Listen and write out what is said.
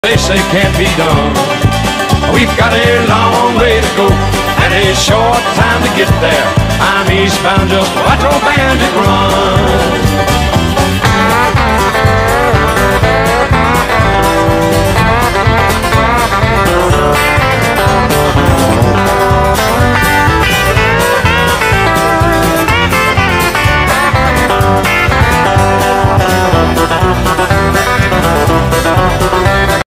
They say can't be done. We've got a long way to go and a short time to get there. I'm eastbound, just watch old bandit run.